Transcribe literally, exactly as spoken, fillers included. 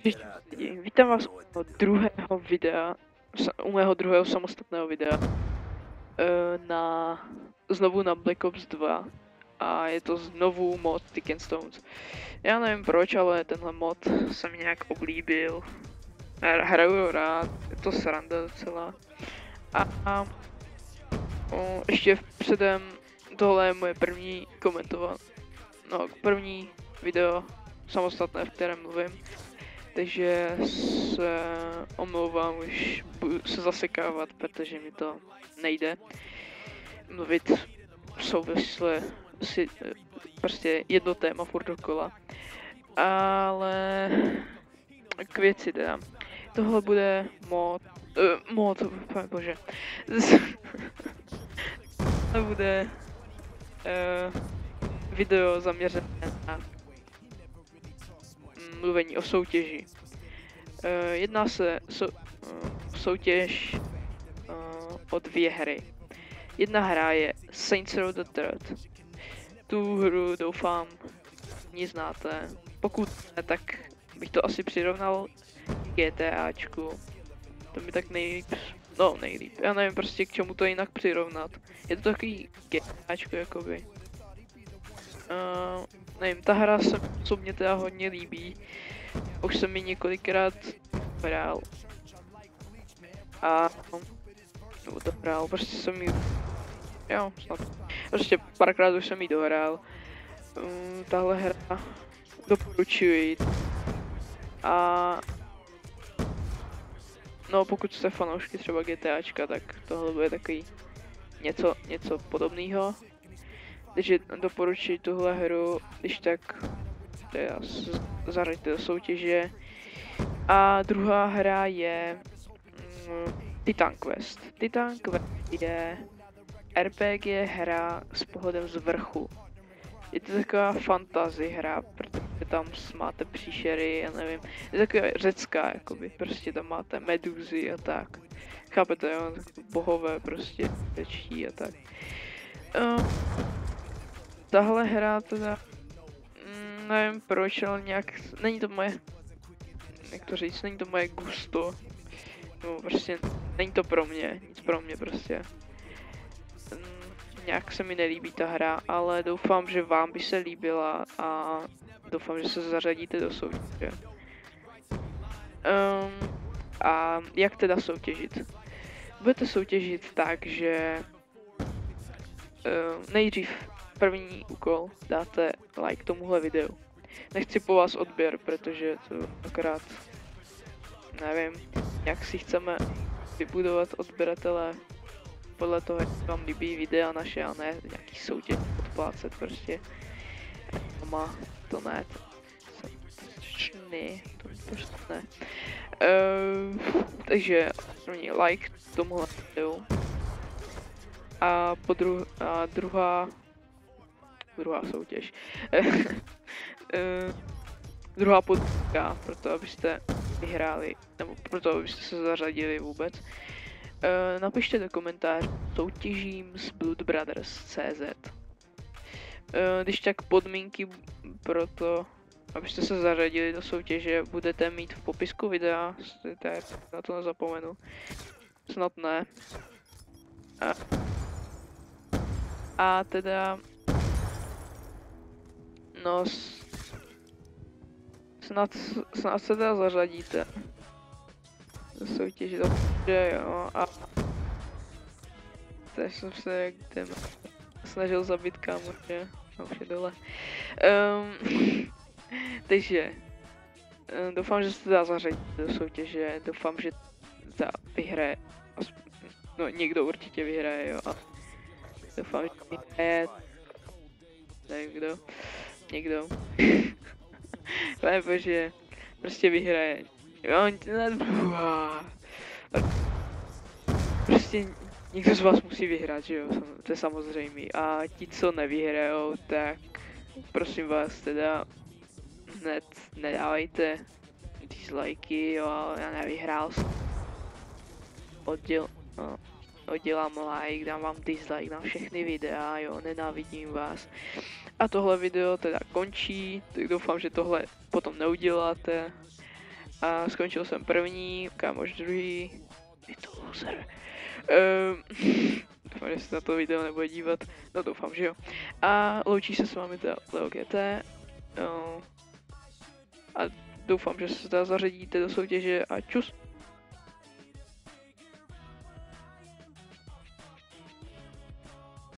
Ještě lidi, vítám vás u druhého videa, u mého druhého samostatného videa eh, na, znovu na Black Ops dva a je to znovu mod Stick and Stones. Já nevím proč, ale tenhle mod se mi nějak oblíbil. Hraju ho rád, je to sranda docela. A, a o, ještě předem, tohle je moje první komentovat, no první video samostatné, v kterém mluvím. Takže se omlouvám, už budu se zasekávat, protože mi to nejde mluvit souvisle si prostě jedno téma furt dokola. Ale k věci teda. Tohle bude mod, uh, mod, bože. To bude uh, video zaměřené na mluvení o soutěži. Uh, jedná se sou, uh, soutěž uh, o dvě hry. Jedna hra je Saints Row the Third. Tu hru doufám ní znáte. Pokud ne, tak bych to asi přirovnal GTAčku. To mi tak nejlíp, no nejlíp, já nevím prostě k čemu to jinak přirovnat. Je to takový GTAčko jakoby. Uh, nevím, ta hra se, co mě teda hodně líbí. Už jsem mi několikrát hrál. A nebo to hrál, prostě jsem ji, jo, snad. Prostě párkrát už jsem ji dohrál. Um, tahle hra doporučuji. A no, pokud jste fanoušky třeba GTAčka, tak tohle bude takový něco, něco podobného. Takže doporučuji tuhle hru, když tak teda zařaďte do soutěže. A druhá hra je mm, Titan Quest. Titan Quest je R P G hra s pohledem z vrchu. Je to taková fantasy hra, protože tam máte příšery, já nevím, je taková řecká, jakoby, prostě tam máte meduzy a tak. Chápete, jo, bohové prostě řečtí a tak. Uh, tahle hra teda, mm, nevím proč, ale nějak, není to moje, jak to říct, není to moje gusto. No prostě, není to pro mě, nic pro mě prostě. Nějak se mi nelíbí ta hra, ale doufám, že vám by se líbila a doufám, že se zařadíte do soutěže. Um, a jak teda soutěžit? Budete soutěžit tak, že um, nejdřív první úkol dáte like tomuhle videu. Nechci po vás odběr, protože to akorát nevím, jak si chceme vybudovat odběratele podle toho, jak vám líbí videa naše a ne nějaký soutěž podplácet prostě. Má to ne, to ne, to prostě ne. Uh, takže první like tomuhle videu. A, po dru a druhá, druhá soutěž. uh, druhá podpůrka, proto abyste vyhráli, nebo proto abyste se zařadili vůbec. Uh, napište do komentářů soutěžím s Blood Brothers tečka cé zet. Uh, když tak podmínky pro to, abyste se zařadili do soutěže, budete mít v popisku videa, tak na to nezapomenu. Snad ne. A, a teda no snad, snad se teda zařadíte do soutěže, dobře jo, a teď jsem se jak jdem snažil zabít kámoše, no už je dole. Um, takže um, doufám, že se teda zařadíte do soutěže, doufám, že ta vyhraje, no někdo určitě vyhraje jo, a doufám, že vyhraje, nevím kdo, někdo, nebo že prostě vyhraje. Jo, prostě někdo z vás musí vyhrát, že jo, to je samozřejmé. A ti, co nevyhrajou, tak prosím vás teda hned nedávejte dislikey, jo, já nevyhrál jsem. Odděl, no, oddělám like, dám vám dislike na všechny videa, jo, nenávidím vás. A tohle video teda končí, tak doufám, že tohle potom neuděláte. A skončil jsem první, kámoš druhý. Je to loser. Um, doufám, že se na to video nebude dívat. No doufám, že jo. A loučí se s vámi teda Leo G T. Uh, a doufám, že se teda zařadíte do soutěže a čus.